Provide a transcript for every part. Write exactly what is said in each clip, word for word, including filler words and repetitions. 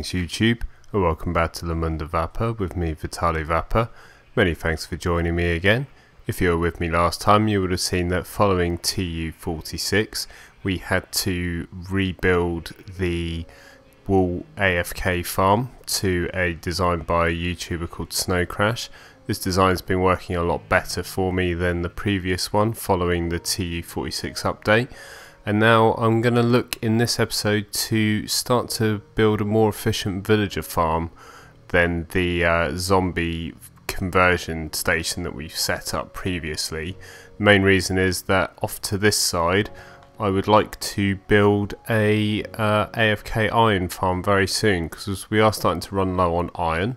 Greetings YouTube, and welcome back to Le.Monde.Du.VAPEUR with me, Vitaly Vapour. Many thanks for joining me again. If you were with me last time, you would have seen that following T U forty-six, we had to rebuild the wool A F K farm to a design by a YouTuber called Snow Crash. This design's been working a lot better for me than the previous one following the T U forty-six update. And now I'm going to look in this episode to start to build a more efficient villager farm than the uh, zombie conversion station that we've set up previously. The main reason is that off to this side I would like to build a uh, A F K iron farm very soon, because we are starting to run low on iron.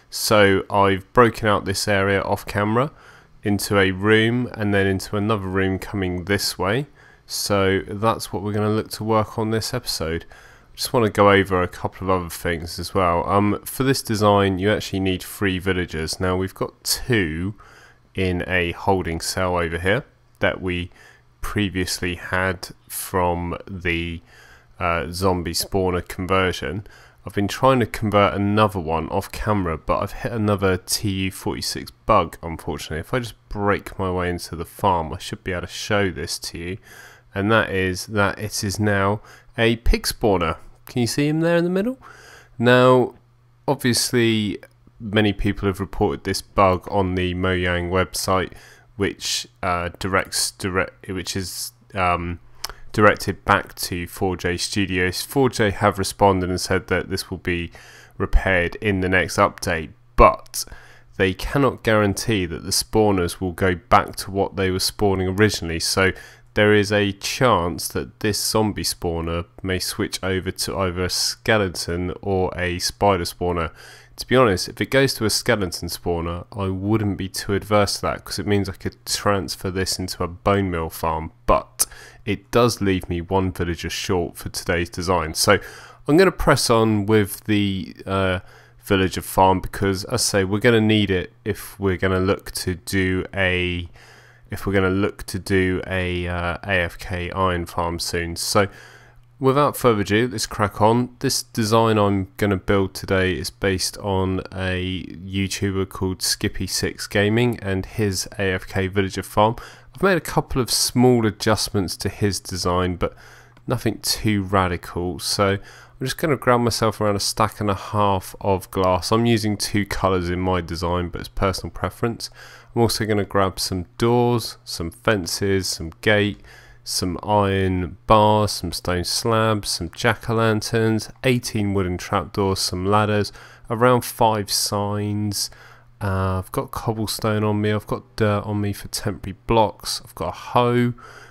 So I've broken out this area off camera into a room and then into another room coming this way. So that's what we're going to look to work on this episode. I just want to go over a couple of other things as well. Um, for this design you actually need three villagers. Now we've got two in a holding cell over here that we previously had from the uh, zombie spawner conversion. I've been trying to convert another one off camera, but I've hit another T U forty-six bug unfortunately. If I just break my way into the farm I should be able to show this to you. And that is that it is now a pig spawner. Can you see him there in the middle? Now, obviously, many people have reported this bug on the Mojang website, which uh, directs direct, which is um, directed back to four J Studios. four J have responded and said that this will be repaired in the next update, but they cannot guarantee that the spawners will go back to what they were spawning originally. So there is a chance that this zombie spawner may switch over to either a skeleton or a spider spawner. To be honest, if it goes to a skeleton spawner, I wouldn't be too adverse to that, because it means I could transfer this into a bone meal farm, but it does leave me one villager short for today's design. So I'm going to press on with the uh, villager farm, because as I say, we're going to need it if we're going to look to do a if we're going to look to do a uh, A F K iron farm soon. So without further ado, let's crack on. This design I'm going to build today is based on a YouTuber called Skippy six Gaming and his A F K villager farm. I've made a couple of small adjustments to his design, but nothing too radical. So I'm just going to grab myself around a stack and a half of glass. I'm using two colours in my design, but it's personal preference. I'm also going to grab some doors, some fences, some gate, some iron bars, some stone slabs, some jack-o'-lanterns, eighteen wooden trapdoors, some ladders, around five signs. Uh, I've got cobblestone on me, I've got dirt on me for temporary blocks, I've got a hoe.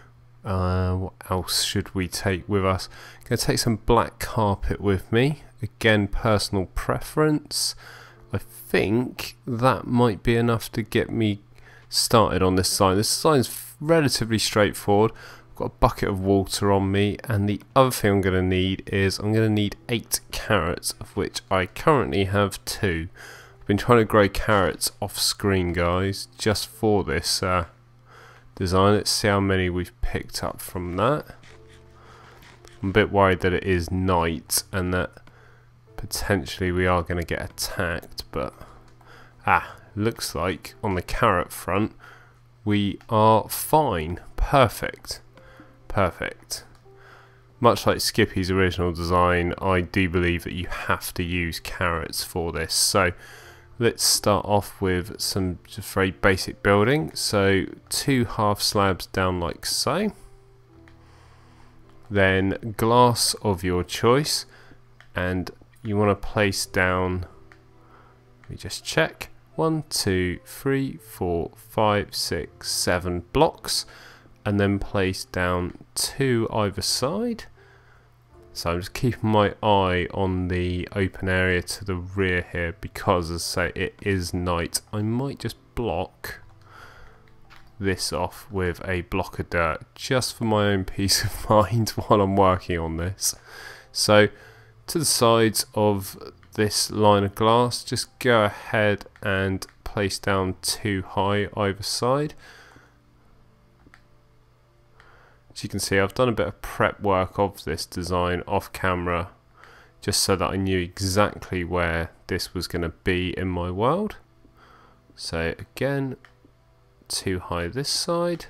Uh, what else should we take with us? I'm going to take some black carpet with me, again personal preference. I think that might be enough to get me started on this sign. This sign is relatively straightforward. I've got a bucket of water on me, and the other thing I'm going to need is I'm going to need eight carrots, of which I currently have two. I've been trying to grow carrots off screen, guys, just for this uh, design. Let's see how many we've picked up from that. I'm a bit worried that it is night and that potentially we are going to get attacked, but ah, looks like on the carrot front we are fine. Perfect, perfect. Much like Skippy's original design, I do believe that you have to use carrots for this. So let's start off with some just very basic building. So two half slabs down like so, then glass of your choice, and you want to place down, let me just check, one, two, three, four, five, six, seven blocks, and then place down two either side. So I'm just keeping my eye on the open area to the rear here, because as I say, it is night. I might just block this off with a block of dirt, just for my own peace of mind while I'm working on this. So to the sides of this line of glass, just go ahead and place down two high either side. As you can see, I've done a bit of prep work of this design off camera, just so that I knew exactly where this was going to be in my world. So again, too high this side.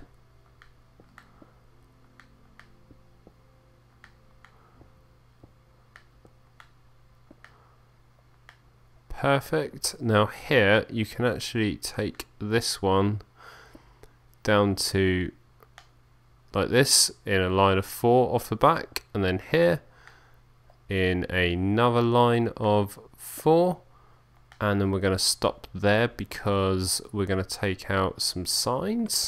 Perfect. Now here you can actually take this one down to like this in a line of four off the back, and then here in another line of four, and then we're going to stop there because we're going to take out some signs.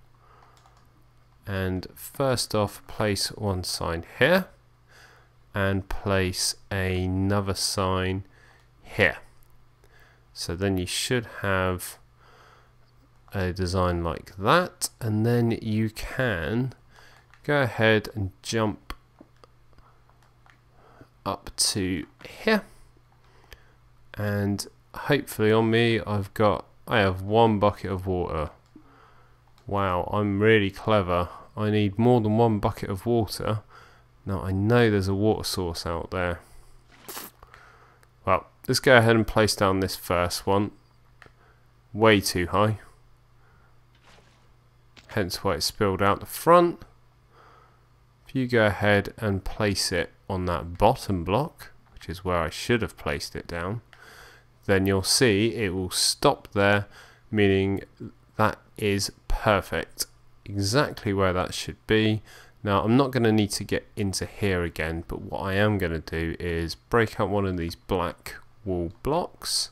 And first off, place one sign here and place another sign here. So then you should have a design like that, and then you can go ahead and jump up to here, and hopefully on me I've got I have one bucket of water. Wow, I'm really clever. I need more than one bucket of water. Now I know there's a water source out there. Well, let's go ahead and place down this first one. Way too high. Hence why it spilled out the front. If you go ahead and place it on that bottom block, which is where I should have placed it down, then you'll see it will stop there, meaning that is perfect. Exactly where that should be. Now I'm not going to need to get into here again, but what I am going to do is break out one of these black wall blocks,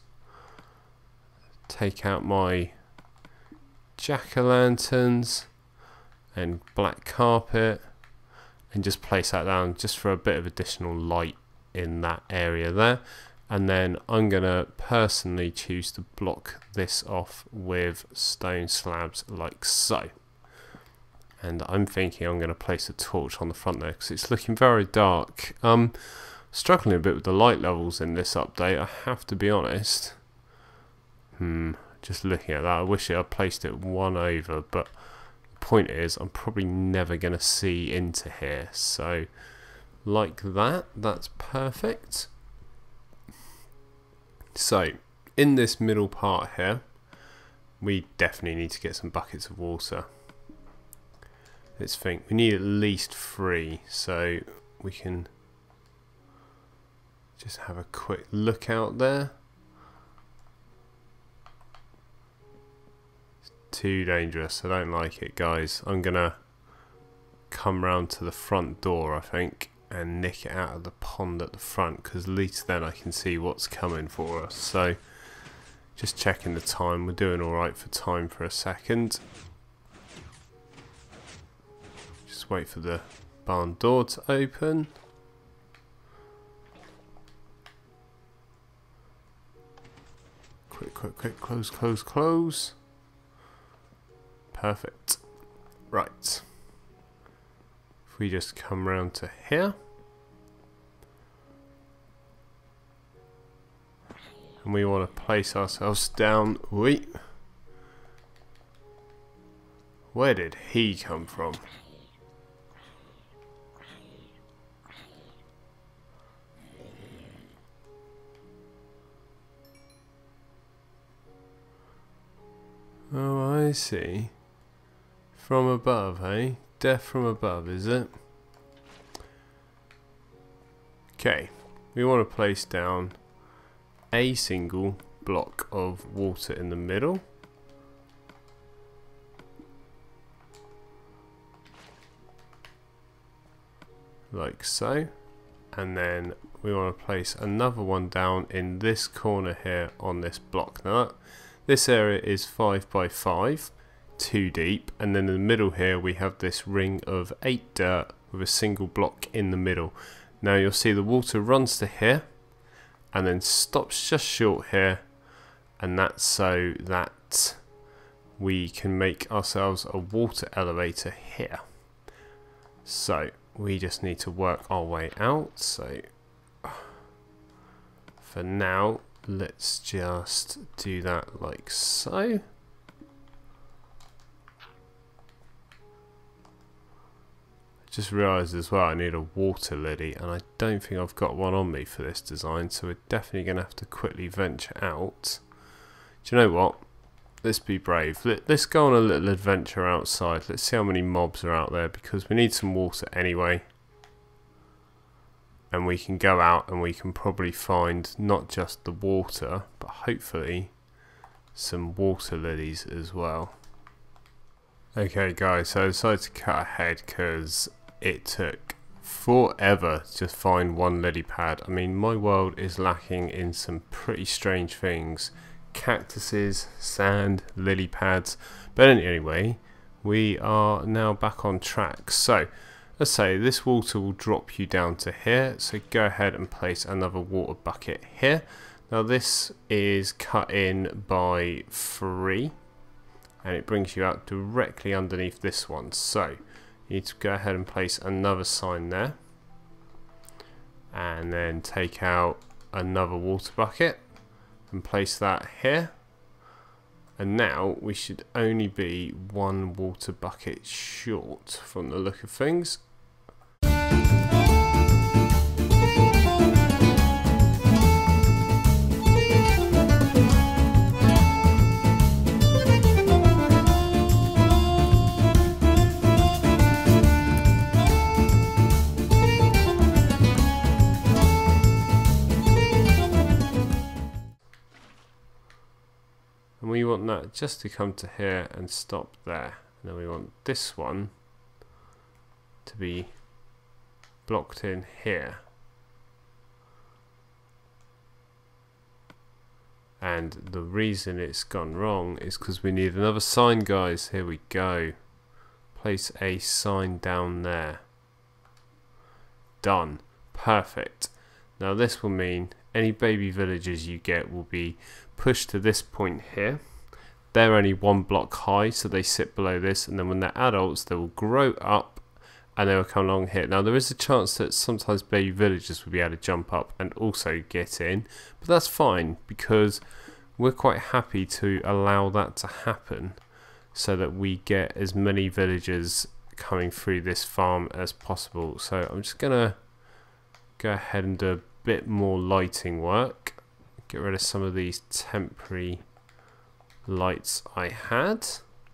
take out my jack-o'-lanterns and black carpet, and just place that down just for a bit of additional light in that area there. And then I'm going to personally choose to block this off with stone slabs like so. And I'm thinking I'm going to place a torch on the front there because it's looking very dark. Um, struggling a bit with the light levels in this update, I have to be honest. Hmm, just looking at that, I wish I had placed it one over, but the point is I'm probably never going to see into here. So like that, that's perfect. So in this middle part here, we definitely need to get some buckets of water. Let's think, we need at least three, so we can just have a quick look out there. It's too dangerous, I don't like it, guys. I'm gonna come round to the front door, I think, and nick it out of the pond at the front, because at least then I can see what's coming for us. So just checking the time, we're doing alright for time for a second. Just wait for the barn door to open. Quick, quick, quick, close, close, close. Perfect. Right. If we just come round to here. And we want to place ourselves down. Wait. Where did he come from? Oh, I see. From above, eh? Death from above, is it? Okay, we want to place down a single block of water in the middle. Like so. And then we want to place another one down in this corner here on this block. Now that, this area is five by five, two deep, and then in the middle here we have this ring of eight dirt with a single block in the middle. Now you'll see the water runs to here and then stops just short here, and that's so that we can make ourselves a water elevator here. So we just need to work our way out. So for now, let's just do that like so. just realised as well I need a water lily, and I don't think I've got one on me for this design, so we're definitely going to have to quickly venture out. Do you know what? Let's be brave. Let, let's go on a little adventure outside. Let's see how many mobs are out there, because we need some water anyway. And we can go out and we can probably find not just the water, but hopefully some water lilies as well. Okay guys, so I decided to cut ahead because it took forever to find one lily pad. I mean, my world is lacking in some pretty strange things. Cactuses, sand, lily pads. But anyway, we are now back on track. So, let's say this water will drop you down to here. So go ahead and place another water bucket here. Now this is cut in by three. And it brings you out directly underneath this one. So you need to go ahead and place another sign there, and then take out another water bucket and place that here. And now we should only be one water bucket short from the look of things. And we want that just to come to here and stop there. And then we want this one to be blocked in here. And the reason it's gone wrong is because we need another sign, guys. Here we go. Place a sign down there. Done. Perfect. Now this will mean any baby villagers you get will be pushed to this point here. They're only one block high, so they sit below this, and then when they're adults they will grow up and they will come along here. Now there is a chance that sometimes baby villagers will be able to jump up and also get in, but that's fine because we're quite happy to allow that to happen so that we get as many villagers coming through this farm as possible. So I'm just gonna go ahead and do a bit more lighting work. Get rid of some of these temporary lights I had.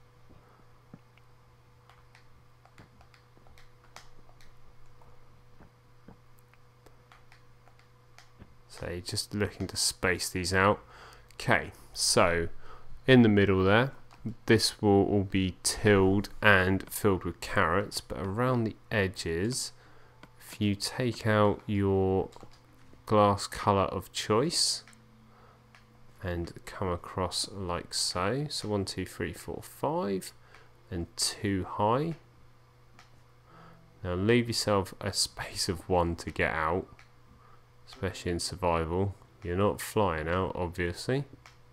So just looking to space these out. Okay, so in the middle there, this will all be tilled and filled with carrots, but around the edges, if you take out your glass color of choice and come across like so, so one, two, three, four, five, and two high. Now leave yourself a space of one to get out, especially in survival. You're not flying out, obviously.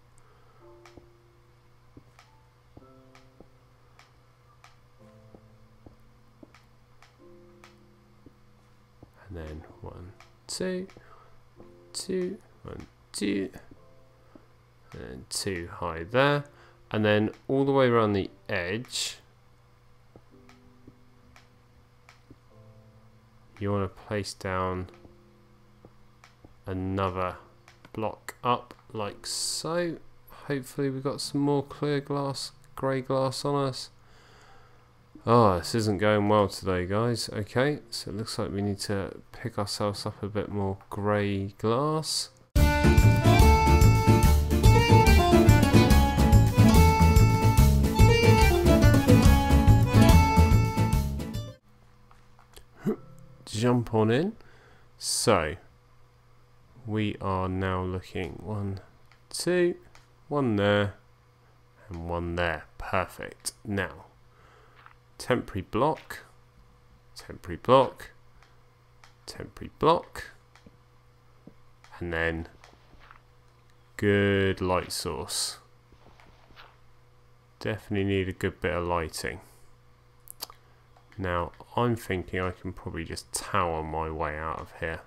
And then one, two, two, one, two, and two high there, and then all the way around the edge you want to place down another block up like so. Hopefully we've got some more clear glass, grey glass on us. Oh, this isn't going well today, guys. Okay, so it looks like we need to pick ourselves up a bit more grey glass. Jump on in. So we are now looking one, two, one there, and one there. Perfect. Now, temporary block, temporary block, temporary block, and then good light source. Definitely need a good bit of lighting. Now, I'm thinking I can probably just tower my way out of here,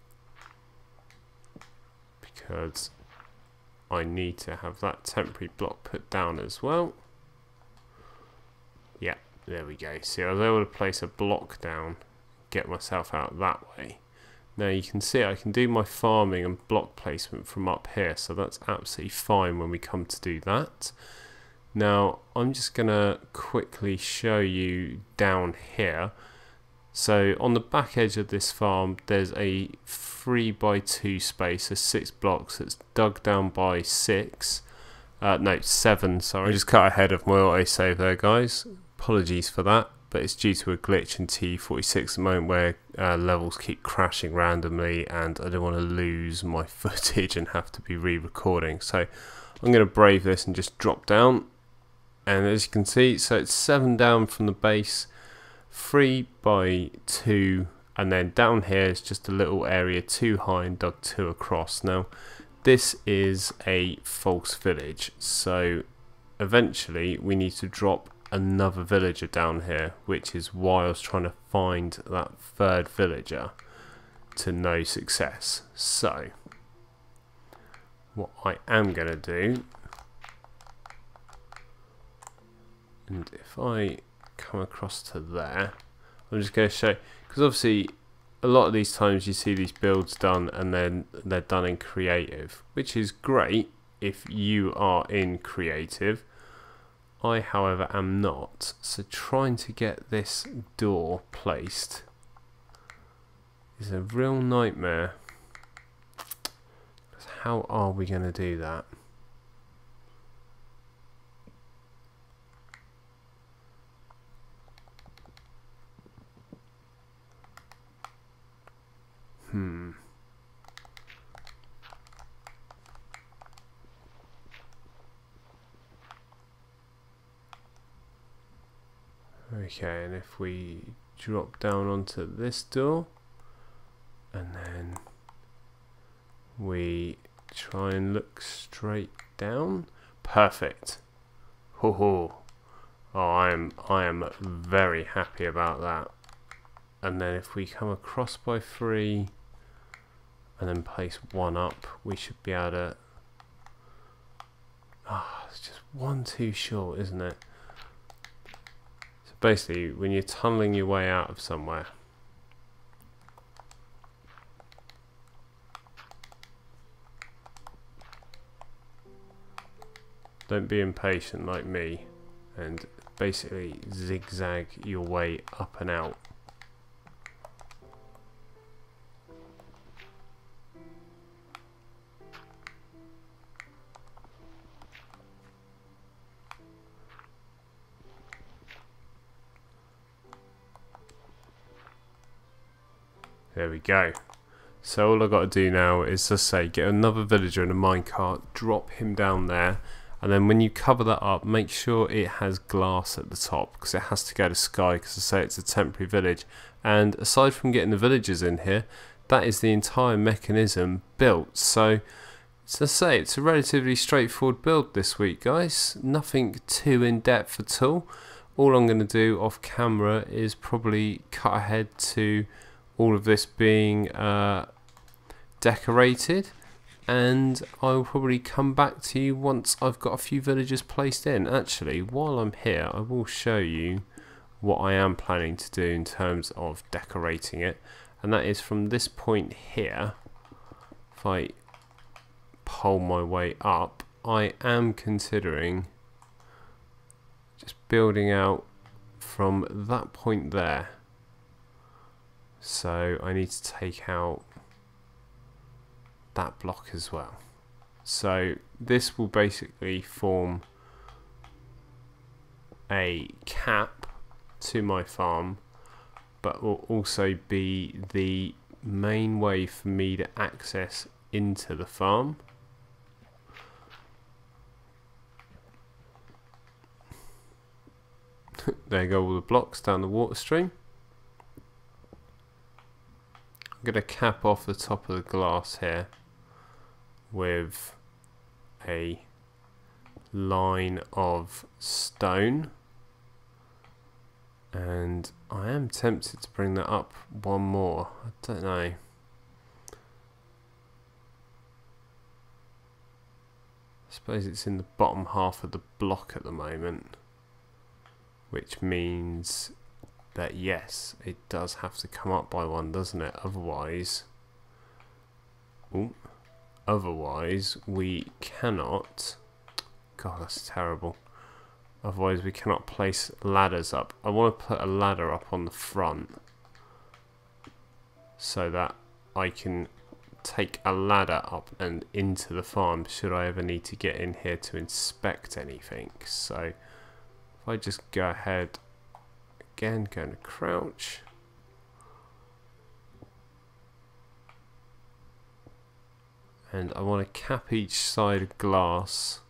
because I need to have that temporary block put down as well. Yeah, There we go. See, I was able to place a block down, get myself out that way. Now you can see I can do my farming and block placement from up here, so that's absolutely fine when we come to do that. Now I'm just gonna quickly show you down here. So on the back edge of this farm there's a three by two space, so six blocks that's dug down by six, uh, no seven, sorry. I just cut ahead of my autosave there, guys. Apologies for that, but it's due to a glitch in T forty-six at the moment where uh, levels keep crashing randomly and I don't want to lose my footage and have to be re-recording. So I'm going to brave this and just drop down, and as you can see, so it's seven down from the base, three by two, and then down here is just a little area two high and dug two across. Now this is a false village, so eventually we need to drop another villager down here, which is why I was trying to find that third villager to no success. So what I am going to do, and if I come across to there, I'm just going to show, because obviously a lot of these times you see these builds done and then they're done in creative, which is great if you are in creative. I, however, am not, so trying to get this door placed is a real nightmare. How are we going to do that? Hmm. Okay, and if we drop down onto this door and then we try and look straight down, perfect. Ho ho. Oh, I am I am very happy about that. And then if we come across by three and then place one up, we should be able to. Ah, oh, it's just one too short, isn't it? Basically, when you're tunneling your way out of somewhere, don't be impatient like me and basically zigzag your way up and out. There we go. So all I've got to do now is just say get another villager in a minecart, drop him down there, and then when you cover that up, make sure it has glass at the top because it has to go to sky, because I say it's a temporary village. And aside from getting the villagers in here, that is the entire mechanism built. So as I say, it's a relatively straightforward build this week, guys. Nothing too in depth at all. All I'm going to do off camera is probably cut ahead to all of this being uh, decorated, and I'll probably come back to you once I've got a few villagers placed in. Actually, while I'm here, I will show you what I am planning to do in terms of decorating it, and that is from this point here. If I pole my way up, I am considering just building out from that point there. So I need to take out that block as well. So this will basically form a cap to my farm, but will also be the main way for me to access into the farm. There go all the blocks down the water stream. I'm going to cap off the top of the glass here with a line of stone, and I am tempted to bring that up one more. I don't know. I suppose it's in the bottom half of the block at the moment. which means that yes, it does have to come up by one, doesn't it? Otherwise, ooh, otherwise we cannot. God, that's terrible. Otherwise we cannot place ladders up. I want to put a ladder up on the front so that I can take a ladder up and into the farm should I ever need to get in here to inspect anything. So if I just go ahead again, going to crouch, and I want to cap each side of glass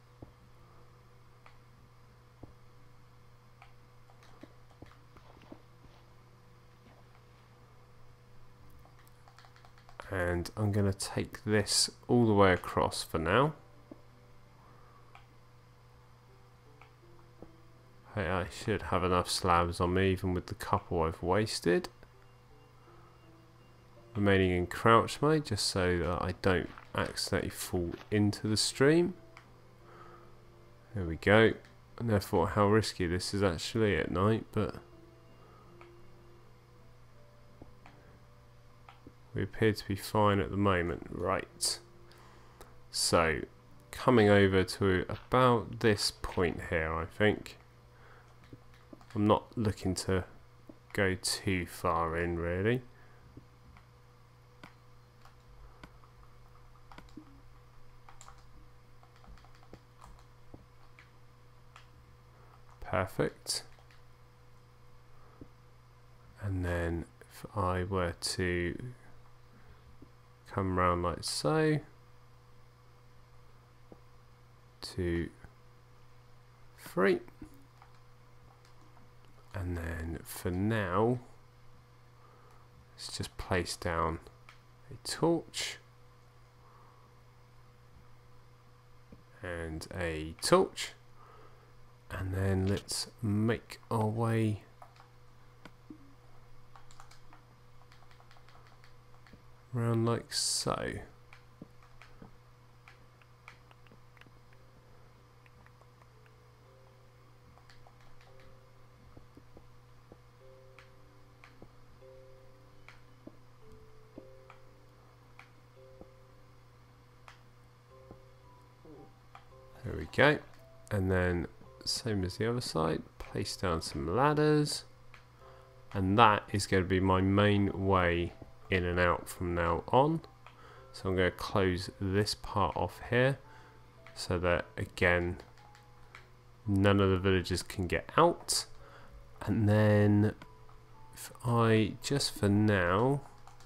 and I'm going to take this all the way across for now. Hey, I should have enough slabs on me even with the couple I've wasted. Remaining in crouch mode just so that I don't accidentally fall into the stream. There we go. I never thought how risky this is actually at night, but we appear to be fine at the moment. Right. So, coming over to about this point here, I think. I'm not looking to go too far in, really. Perfect. And then if I were to come round like so, two, three, and then for now let's just place down a torch and a torch, and then let's make our way around like so. There we go. And then same as the other side, place down some ladders, and that is going to be my main way in and out from now on. So I'm going to close this part off here so that again none of the villagers can get out. And then if I just for now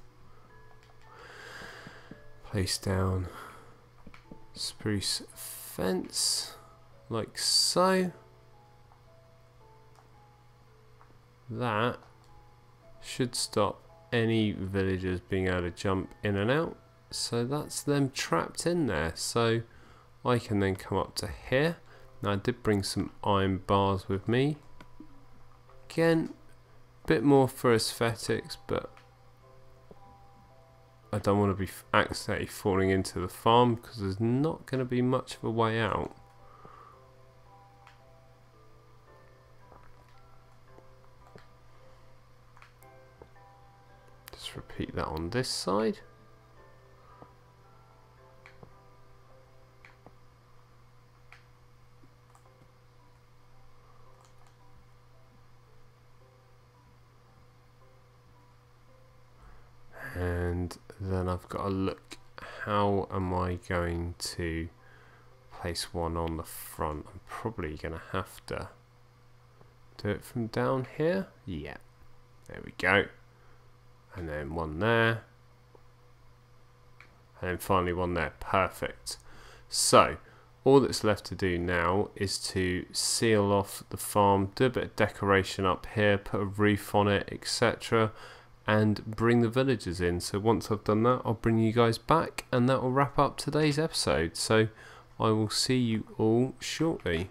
place down spruce fence like so, that should stop any villagers being able to jump in and out. So that's them trapped in there. So I can then come up to here. Now I did bring some iron bars with me. Again, a bit more for aesthetics, but I don't want to be accidentally falling into the farm because there's not going to be much of a way out. Just repeat that on this side. And then I've got to look, how am I going to place one on the front? I'm probably going to have to do it from down here. Yeah, there we go. And then one there. And then finally one there. Perfect. So, all that's left to do now is to seal off the farm, do a bit of decoration up here, put a roof on it, et cetera, and bring the villagers in. So once I've done that, I'll bring you guys back, and that will wrap up today's episode. So I will see you all shortly.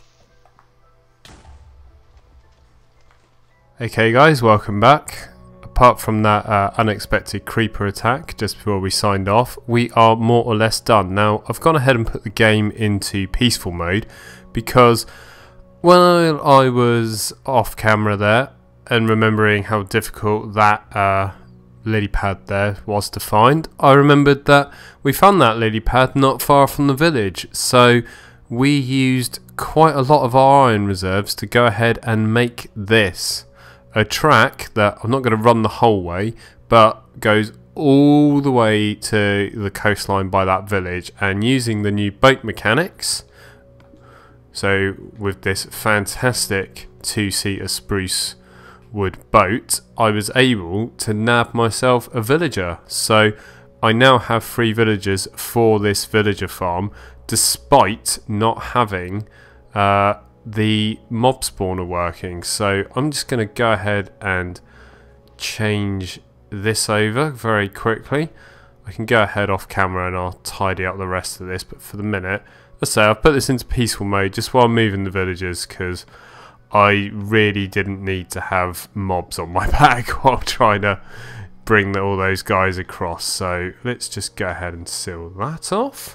Okay guys, welcome back. apart from that uh, unexpected creeper attack just before we signed off, we are more or less done. Now, I've gone ahead and put the game into peaceful mode because while I was off camera there and remembering how difficult that uh, lily pad there was to find, I remembered that we found that lily pad not far from the village. So we used quite a lot of our iron reserves to go ahead and make this. A track that I'm not going to run the whole way, but goes all the way to the coastline by that village, and using the new boat mechanics, so with this fantastic two-seater spruce wood boat, I was able to nab myself a villager. So I now have three villagers for this villager farm, despite not having uh, the mob spawner working. So I'm just going to go ahead and change this over very quickly. I can go ahead off camera and I'll tidy up the rest of this, but for the minute, let's say I've put this into peaceful mode just while moving the villagers, because I really didn't need to have mobs on my back while trying to bring the, all those guys across. So let's just go ahead and seal that off.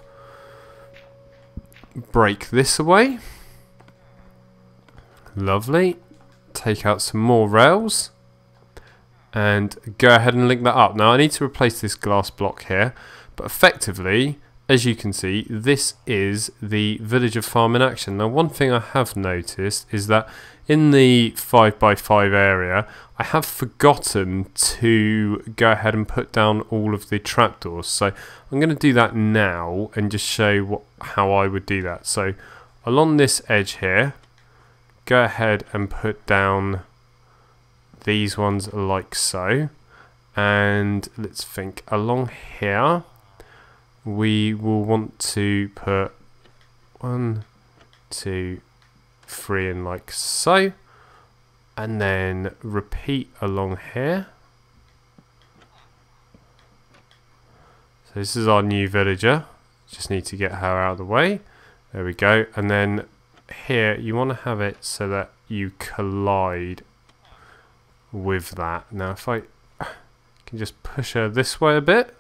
Break this away. Lovely. Take out some more rails and go ahead and link that up. Now I need to replace this glass block here, but effectively, as you can see, this is the villager farm in action. Now one thing I have noticed is that in the five by five area, I have forgotten to go ahead and put down all of the trapdoors. So I'm going to do that now and just show what, how I would do that. So along this edge here, go ahead and put down these ones like so, and let's think along here we will want to put one, two, three in like so, and then repeat along here. So this is our new villager, just need to get her out of the way. There we go. And then here you want to have it so that you collide with that. Now if I can just push her this way a bit,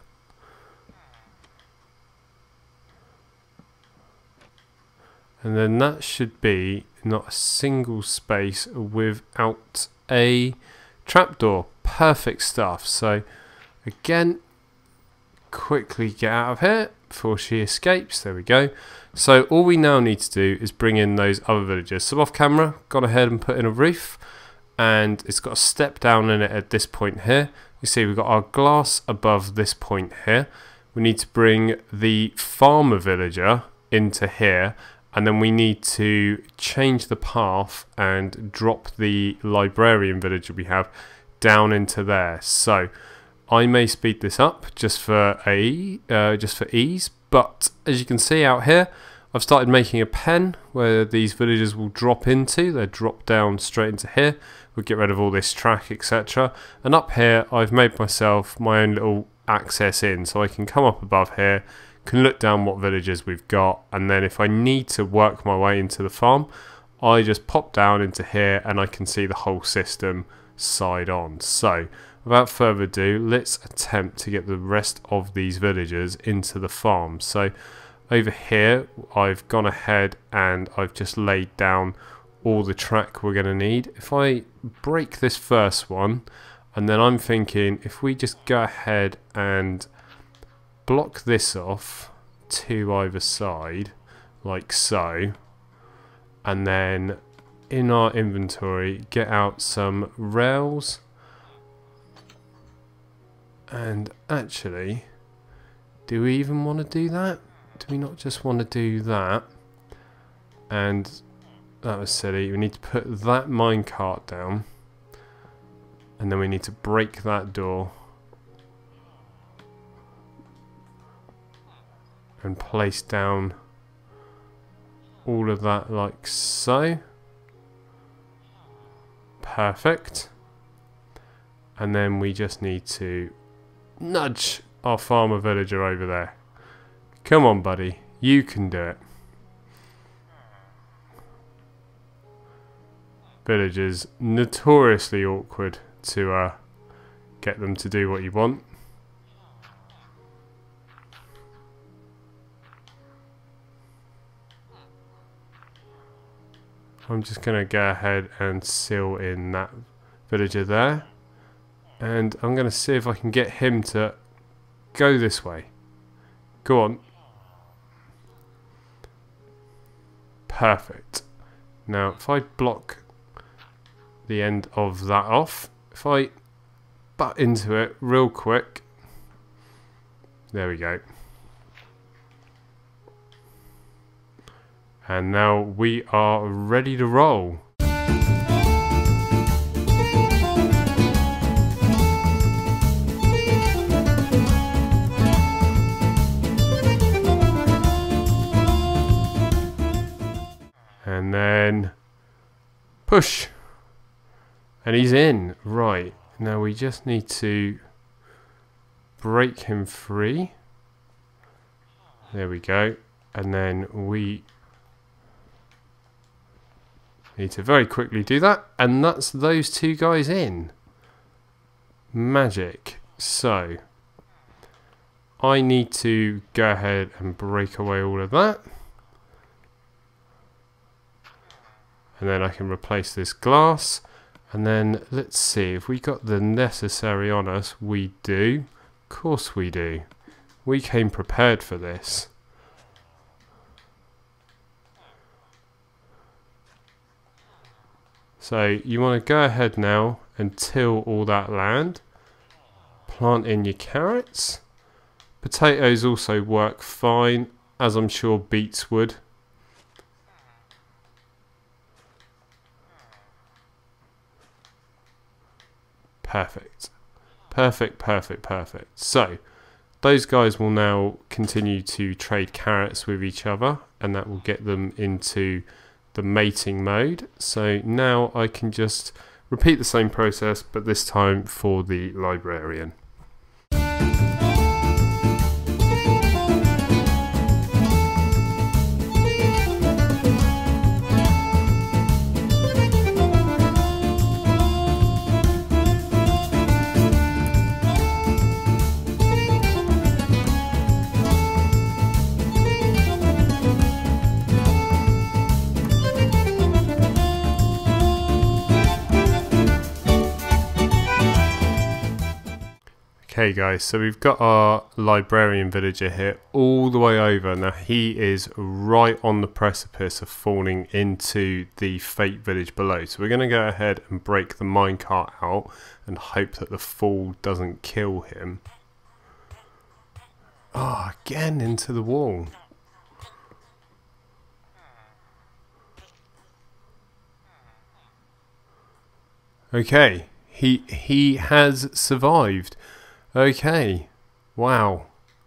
and then that should be not a single space without a trapdoor. Perfect stuff. So again, quickly get out of here before she escapes. There we go. So all we now need to do is bring in those other villagers. So off camera, gone ahead and put in a roof, and it's got a step down in it at this point here. You see we've got our glass above this point here. We need to bring the farmer villager into here, and then we need to change the path and drop the librarian villager we have down into there. So I may speed this up just for a uh, just for ease, but as you can see out here, I've started making a pen where these villagers will drop into. They drop down straight into here. We'll get rid of all this track, et cetera. And up here, I've made myself my own little access in, so I can come up above here, can look down what villagers we've got, and then if I need to work my way into the farm, I just pop down into here and I can see the whole system side on. So without further ado, let's attempt to get the rest of these villagers into the farm. So over here, I've gone ahead and I've just laid down all the track we're going to need. If I break this first one, and then I'm thinking if we just go ahead and block this off to either side, like so, and then in our inventory, get out some rails. And actually, do we even want to do that? Do we not just want to do that? And that was silly. We need to put that minecart down, and then we need to break that door and place down all of that like so. Perfect. And then we just need to nudge our farmer villager over there. Come on, buddy, you can do it. Villagers notoriously awkward to uh, get them to do what you want. I'm just going to go ahead and seal in that villager there. And I'm going to see if I can get him to go this way. Go on. Perfect. Now, if I block the end of that off, if I butt into it real quick, there we go. And now we are ready to roll. And then push. And he's in. Right. Now we just need to break him free. There we go. And then we need to very quickly do that. And that's those two guys in. Magic. So I need to go ahead and break away all of that. And then I can replace this glass. And then let's see if we got the necessary on us. We do. Of course we do. We came prepared for this. So you want to go ahead now and till all that land. Plant in your carrots. Potatoes also work fine, as I'm sure beets would. Perfect. Perfect, perfect, perfect. So, those guys will now continue to trade carrots with each other, and that will get them into the mating mode. So now I can just repeat the same process, but this time for the librarian. Okay guys, so we've got our librarian villager here all the way over. Now he is right on the precipice of falling into the fate village below. So we're going to go ahead and break the minecart out and hope that the fall doesn't kill him. Ah, oh, again into the wall. Okay, he he has survived. Okay, wow.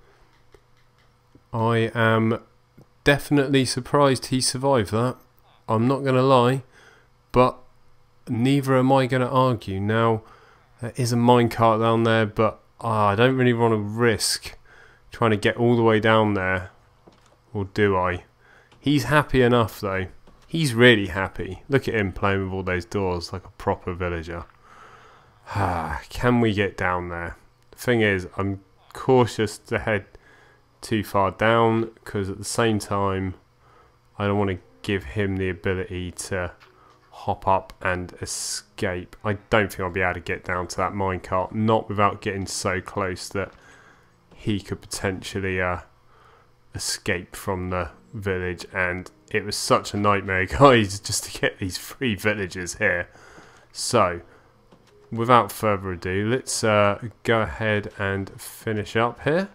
I am definitely surprised he survived that. I'm not going to lie, but neither am I going to argue. Now, there is a minecart down there, but uh, I don't really want to risk trying to get all the way down there. Or do I? He's happy enough though. He's really happy. Look at him playing with all those doors like a proper villager. Ah, can we get down there? Thing is, I'm cautious to head too far down because at the same time I don't want to give him the ability to hop up and escape. I don't think I'll be able to get down to that minecart, not without getting so close that he could potentially uh, escape from the village. And it was such a nightmare, guys, just to get these three villagers here. So without further ado, let's uh, go ahead and finish up here.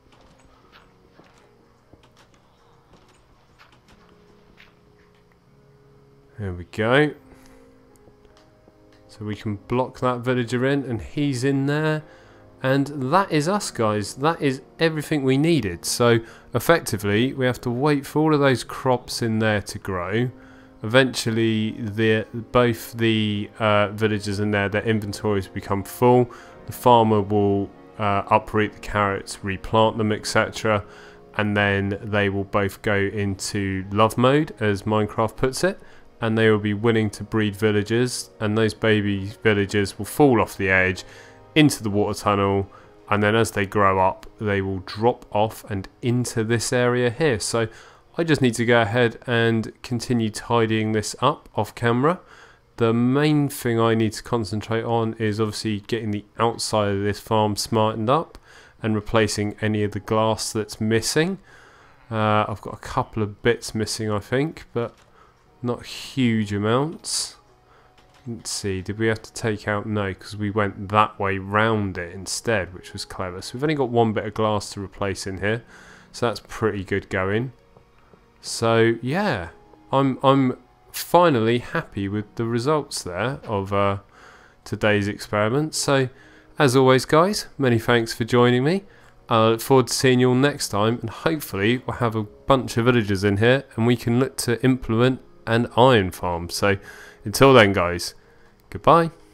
There we go. So we can block that villager in, and he's in there. And that is us, guys. That is everything we needed. So effectively, we have to wait for all of those crops in there to grow. Eventually, the both the uh, villagers in there, their inventories become full. The farmer will uh, uproot the carrots, replant them, et cetera. And then they will both go into love mode, as Minecraft puts it. And they will be willing to breed villagers. And those baby villagers will fall off the edge into the water tunnel, and then as they grow up they will drop off and into this area here. So I just need to go ahead and continue tidying this up off camera. The main thing I need to concentrate on is obviously getting the outside of this farm smartened up and replacing any of the glass that's missing. Uh, I've got a couple of bits missing, I think, but not huge amounts. Let's see, did we have to take out? No, because we went that way round it instead, which was clever. So we've only got one bit of glass to replace in here, so that's pretty good going. So yeah, I'm I'm finally happy with the results there of uh, today's experiment. So as always guys, many thanks for joining me. I look forward to seeing you all next time, and hopefully we'll have a bunch of villagers in here and we can look to implement an iron farm. So until then guys, goodbye.